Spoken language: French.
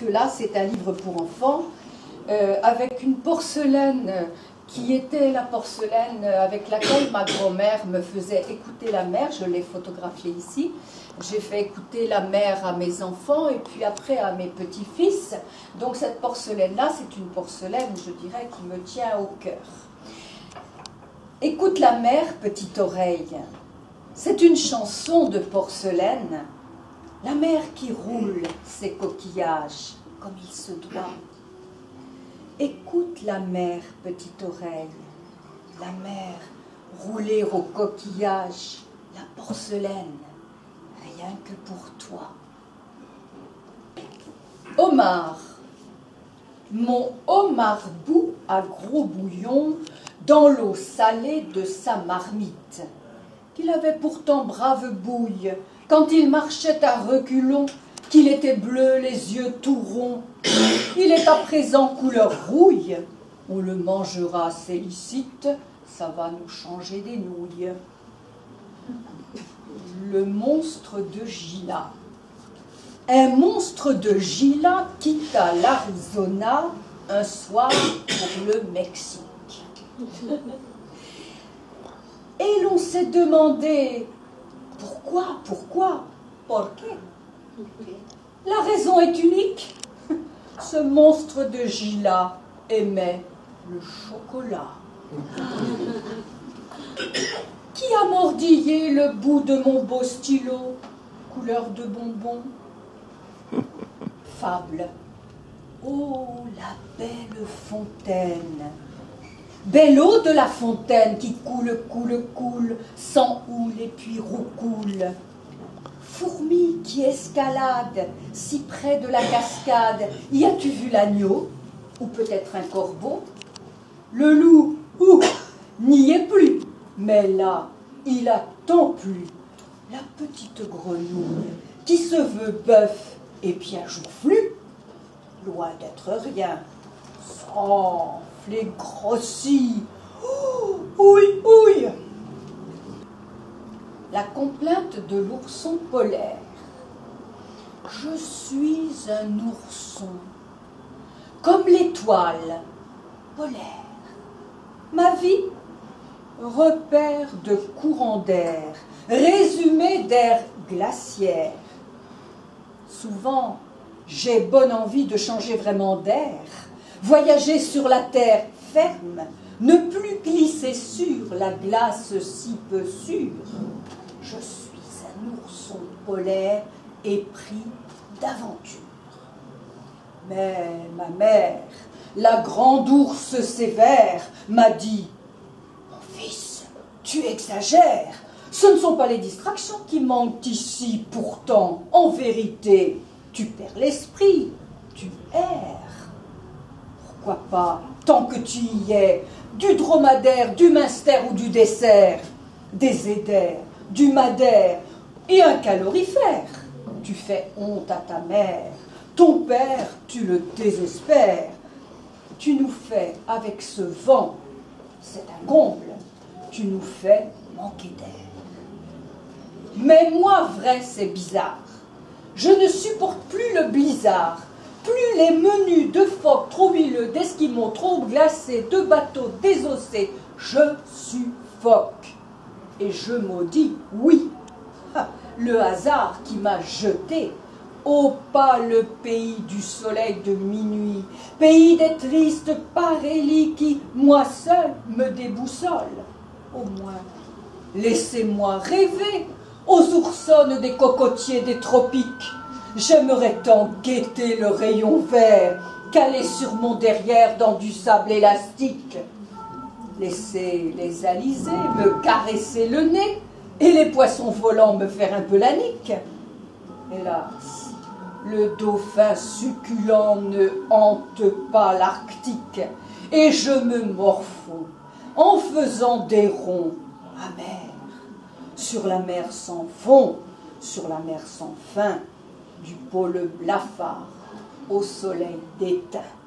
que là, c'est un livre pour enfants, avec une porcelaine qui était la porcelaine avec laquelle ma grand-mère me faisait écouter la mer. Je l'ai photographiée ici. J'ai fait écouter la mer à mes enfants et puis après à mes petits-fils. Donc cette porcelaine-là, c'est une porcelaine, je dirais, qui me tient au cœur. Écoute la mer, petite oreille. C'est une chanson de porcelaine. La mer qui roule ses coquillages comme il se doit. Écoute la mer, petite oreille. La mer rouler aux coquillages, la porcelaine, rien que pour toi. Homard. Mon homard bout à gros bouillon dans l'eau salée de sa marmite, qu'il avait pourtant brave bouille quand il marchait à reculons, qu'il était bleu, les yeux tout ronds. Il est à présent couleur rouille, on le mangera, c'est licite, ça va nous changer des nouilles. Le monstre de Gila. Un monstre de Gila quitta l'Arizona un soir pour le Mexique. Et l'on s'est demandé pourquoi, por qué? La raison est unique. Ce monstre de Gila aimait le chocolat. Qui a mordillé le bout de mon beau stylo, couleur de bonbon? Fable. Oh, la belle fontaine. Belle eau de la fontaine qui coule, sans houle et puis roucoule. Fourmi qui escalade si près de la cascade, y as-tu vu l'agneau? Ou peut-être un corbeau? Le loup, n'y est plus, mais là, il a tant plu. La petite grenouille qui se veut bœuf et bien joufflu, loin d'être rien, s'enfle et grossit. Ouille. La complainte de l'ourson polaire. Je suis un ourson, comme l'étoile polaire. Ma vie, repère de courant d'air, résumé d'air glaciaire. Souvent, j'ai bonne envie de changer vraiment d'air, voyager sur la terre ferme, ne plus glisser sur la glace si peu sûre. Je suis un ourson polaire épris d'aventure. Mais ma mère, la grande ours sévère, m'a dit « Mon fils, tu exagères. Ce ne sont pas les distractions qui manquent ici. Pourtant, en vérité, tu perds l'esprit, tu erres. Pourquoi pas, tant que tu y es, du dromadaire, du minster ou du dessert, des éders, du madère et un calorifère. Tu fais honte à ta mère, ton père, tu le désespères. Tu nous fais, avec ce vent, c'est un comble, tu nous fais manquer d'air. Mais moi, vrai, c'est bizarre. Je ne supporte plus le blizzard, plus les menus de phoques trop huileux, d'esquimaux trop glacés, de bateaux désossés. Je suffoque. Et je maudis, oui, le hasard qui m'a jeté. Ô pâle pays du soleil de minuit, pays des tristes parélies qui, moi seul, me déboussole. Au moins, laissez-moi rêver aux oursonnes des cocotiers des tropiques. J'aimerais tant guetter le rayon vert, calé sur mon derrière dans du sable élastique. Laissez les alizés me caresser le nez et les poissons volants me faire un peu la nique. Hélas, le dauphin succulent ne hante pas l'Arctique et je me morfonds en faisant des ronds amers sur la mer sans fond, sur la mer sans fin, du pôle blafard au soleil d'étain.